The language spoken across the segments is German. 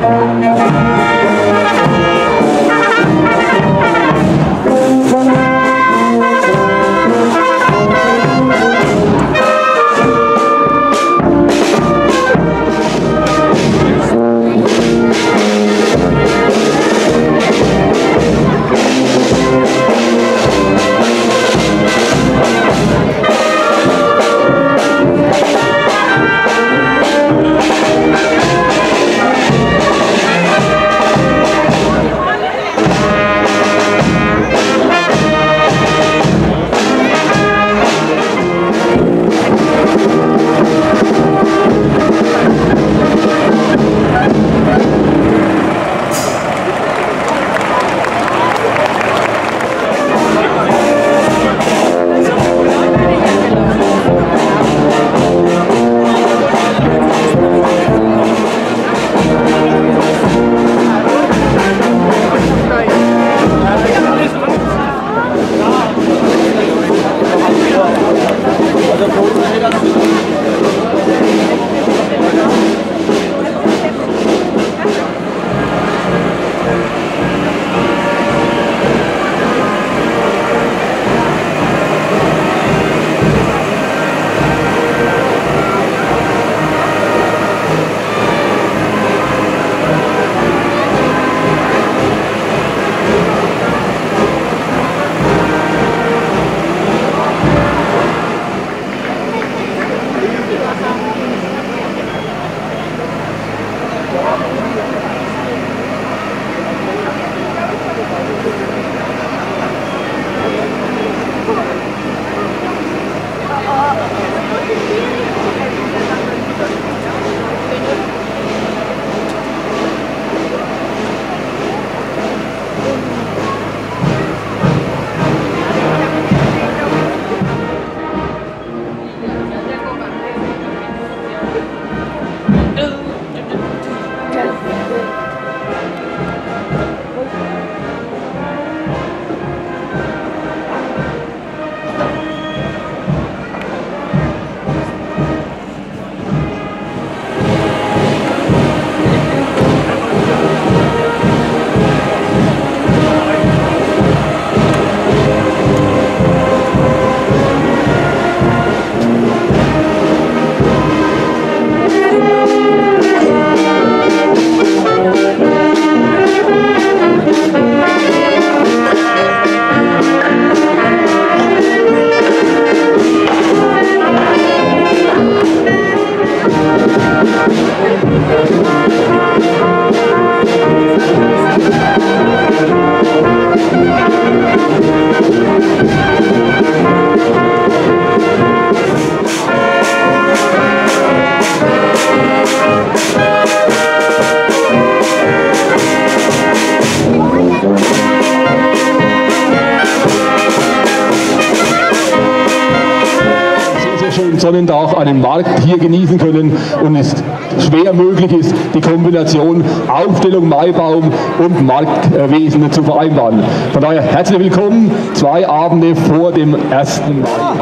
Sonnentag einen Markt hier genießen können und es schwer möglich ist, die Kombination Aufstellung, Maibaum und Marktwesen zu vereinbaren. Von daher herzlich willkommen, 2 Abende vor dem 1. Mai.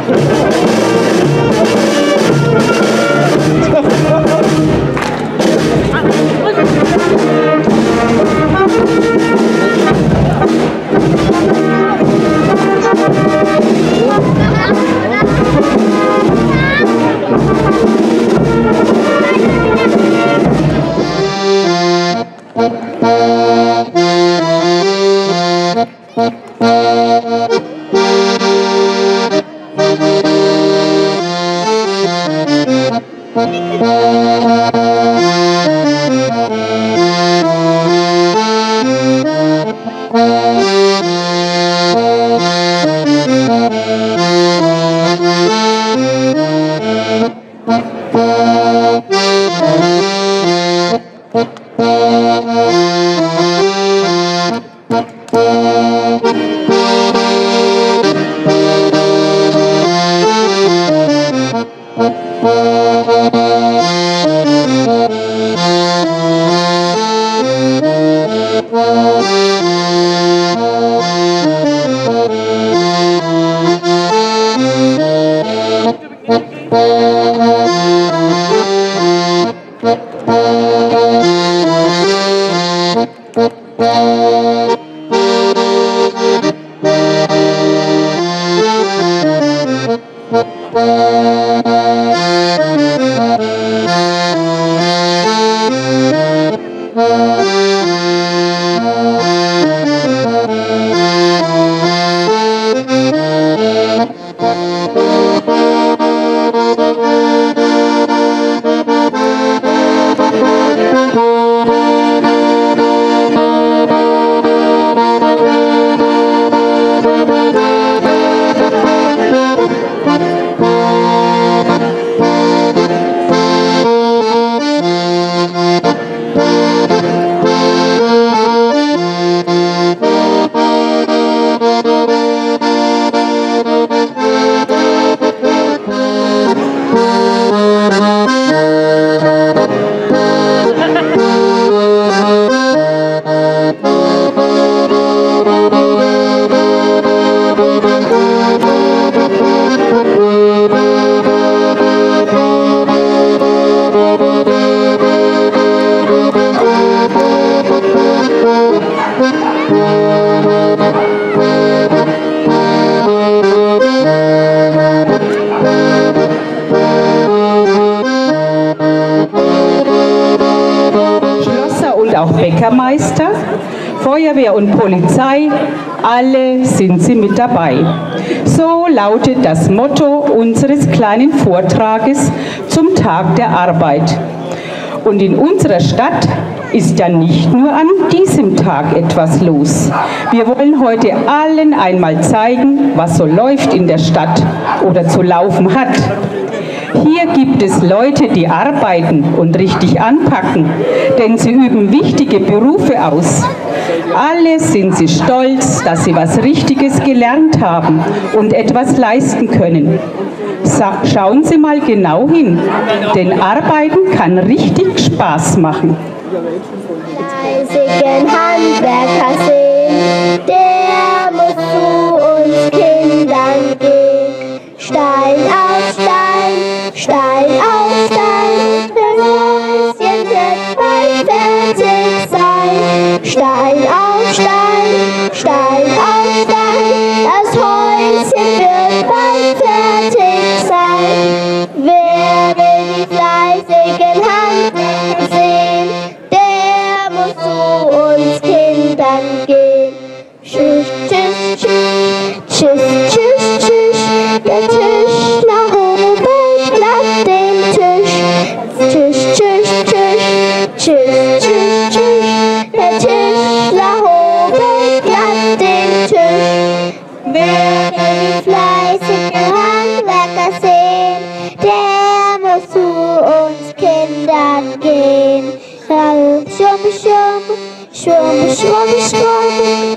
auch Bäckermeister, Feuerwehr und Polizei, alle sind sie mit dabei. So lautet das Motto unseres kleinen Vortrages zum Tag der Arbeit. Und in unserer Stadt ist ja nicht nur an diesem Tag etwas los. Wir wollen heute allen einmal zeigen, was so läuft in der Stadt oder zu laufen hat. Hier gibt es Leute, die arbeiten und richtig anpacken, denn sie üben wichtige Berufe aus. Alle sind sie stolz, dass sie was Richtiges gelernt haben und etwas leisten können. Schauen Sie mal genau hin, denn Arbeiten kann richtig Spaß machen. Fleißigen Handwerker sehen, der muss zu uns Kindern gehen. Stein auf Stein, Stein auf Stein, das Häuschen wird bald fertig sein. Stein auf Stein, Stein auf Stein, das Häuschen wird bald fertig sein. Wer will die fleißigen Handwerker sehen, der muss zu uns Kindern gehen. Tschüss, tschüss, tschüss, tschüss, tschüss, tschüss, der Tischler hobelt glatt den Tisch. Tschüss, tschüss, tschüss, tschüss, tschüss, tschüss, der Tischler hobelt glatt den Tisch. Wer will die fleißigen Handwerker sehen, der muss zu uns Kindern gehen. Schrumm, schrumm, schrumm, schrumm, schrumm,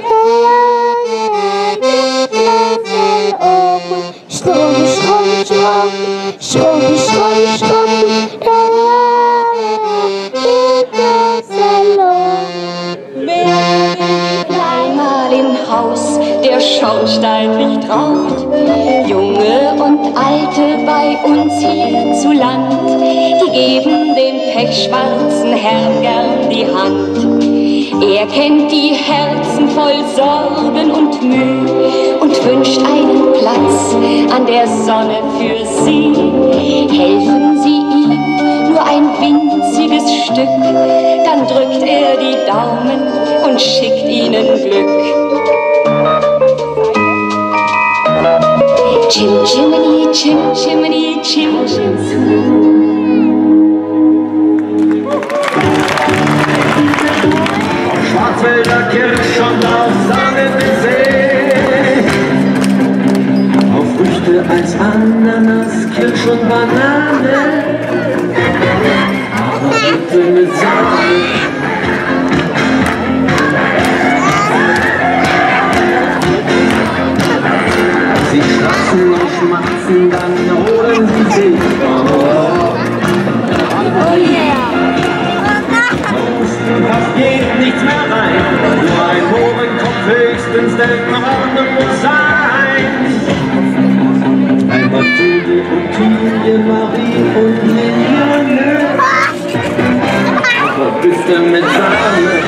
Strom, Strom, Strom, Strom, Strom, Strom, Einmal im Haus der Schornstein nicht raucht, Junge und Alte bei uns hier zu Land, die geben dem pechschwarzen Herrn gern die Hand. Er kennt die Herzen voll Sorgen und Mühe und wünscht einen Platz an der Sonne für sie. Helfen Sie ihm nur ein winziges Stück, dann drückt er die Daumen und schickt Ihnen Glück. Chim, chimney, chim, chimney, chim, chim. Schwarzwälder Kirsch und auf Sonnensee, auf Früchte als Ananas, Kirsch und Banane, aber bitte mit Sahne. Sie schmatzen und schmatzen, dann holen sie sich fast geht nichts mehr rein, nur ein Mohrenkopf höchstens, denn Ordnung muss sein. Einmal Julie und Tilie, Marie und Liliane, aber bitte mit Sahne.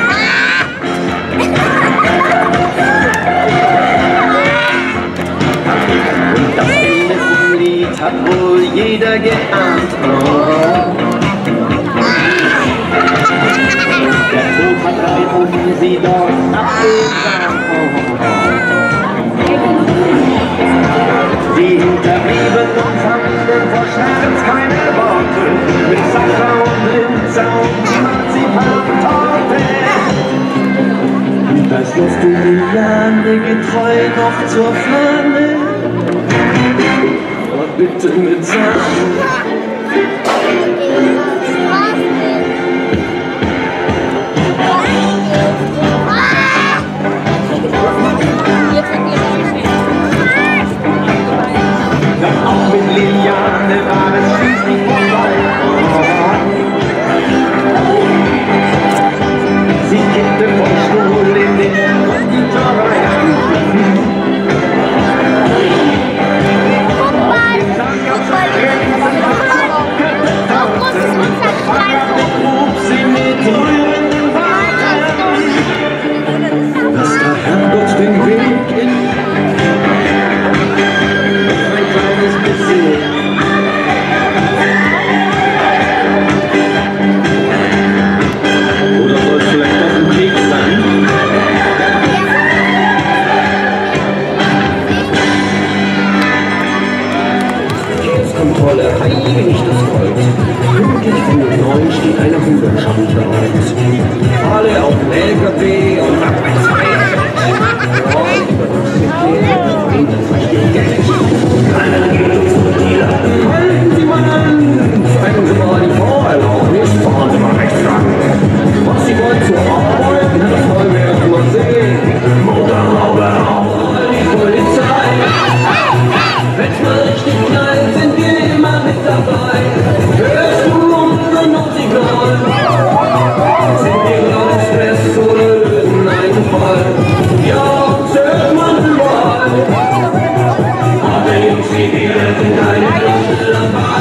Und das Ende vom Lied hat wohl jeder geahnt. Der Tod hat reihum sie dort abgesandt. Die Hinterbliebenen fanden vor Schmerz keine Worte, mit Sacher und Linzer und Marzipantorte. Und als lässt du Liliane getreu noch zur Fahne, aber bitte mit Sahne. Doch auch mit Liliane war es schließlich vorbei. Sie kippte vom Stuhl in den Konditor rein. Guck mal, in einer Bude schaut aus. Alle auf dem LKW und ab ein keiner geht zu die Latten. Halten Sie mal an, zeigen Sie mal die Vorerlaubnis, nicht fahren Sie mal rechts ran. Was Sie wollen zur Arbeit, das wollen wir erst mal sehen. Motorhaube auf, die Polizei. Wenn's mal richtig knallt, sind wir immer mit dabei. Hörst du unsere Notsignal? Sind wir gerade Stress oder lösen einen Fall? Ja, uns hört man überall. Aber irgendwie wir sind keine Flasche dabei.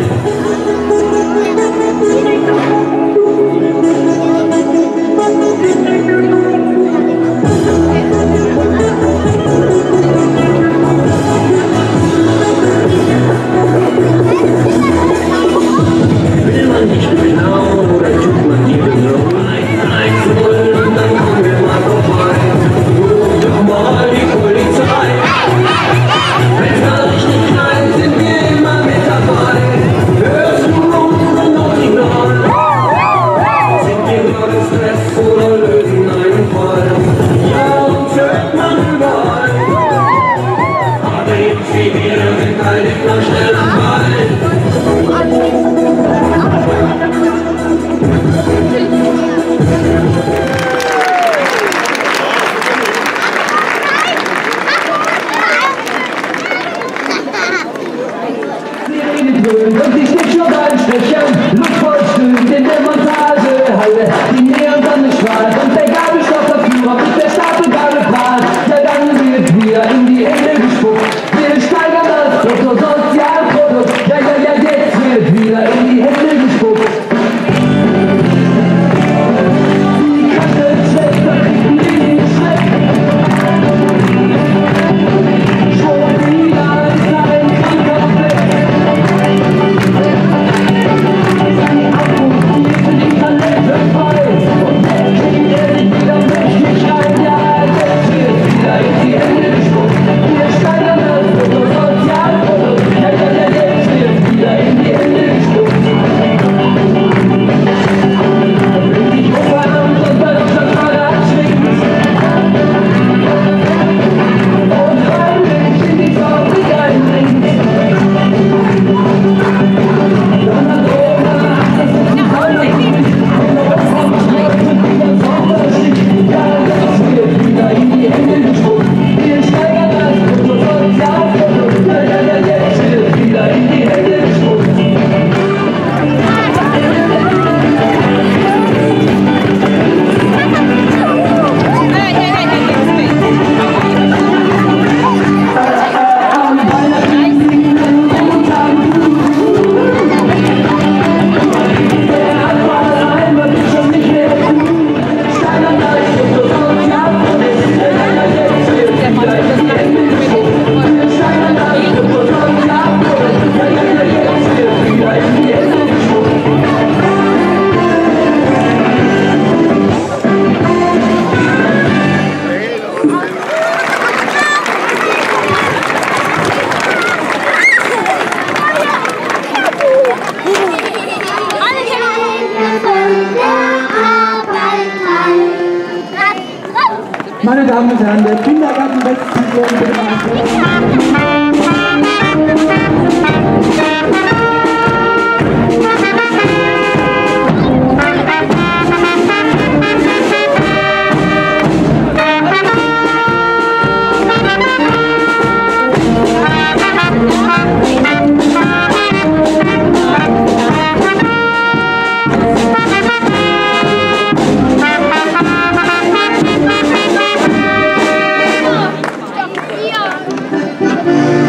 Will man nicht genau oder tut man die Belohnung? Nein, und dann kommen wir mal vorbei. Ruf doch mal die Polizei. Wenn's mal richtig knallt, sind wir immer mit dabei. Hörst du unsere Notsignal? Sind wir gerade Stress oder lösen einen Fall? Ja, uns hört man überall. Aber irgendwie wir sind halt immer schnell am Ball. Und ich steht schon beim Stechen, Luft voll stimmt in der Montagehalle. Die Neonsonne strahlt und der Gabelstaplerführer mit der Stapelgabel prahlt. Ja, dann wird wieder in die Hände gespuckt. Wir steigern das Bruttosozialprodukt. Ja, jetzt wird wieder in die Hände gespuckt. Die Krankenschwester kriegen die nicht schlecht. Schon wieder ist ein kranker Fleck. Meine Damen und Herren, der Kindergarten Westzyklon bitte mal. Ja.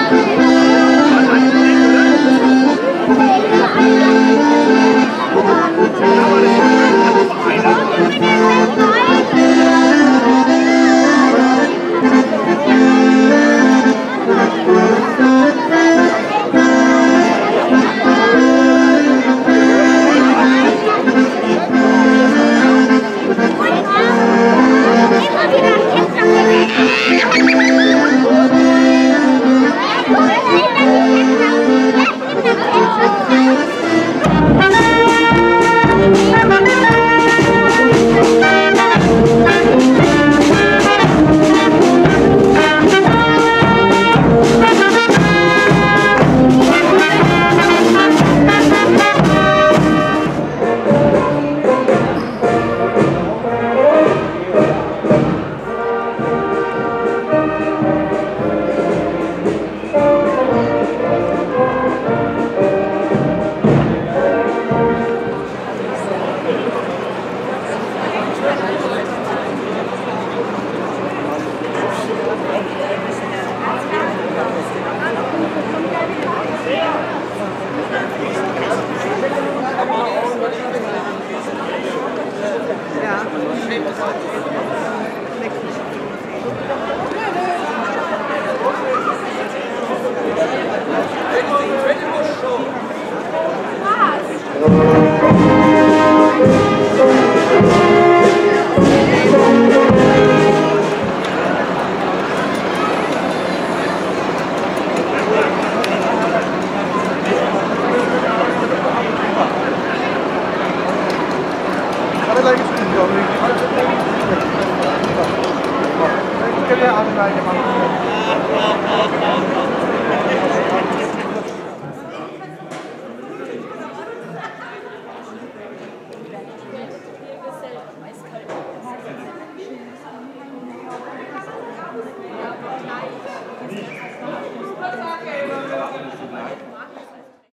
Gracias.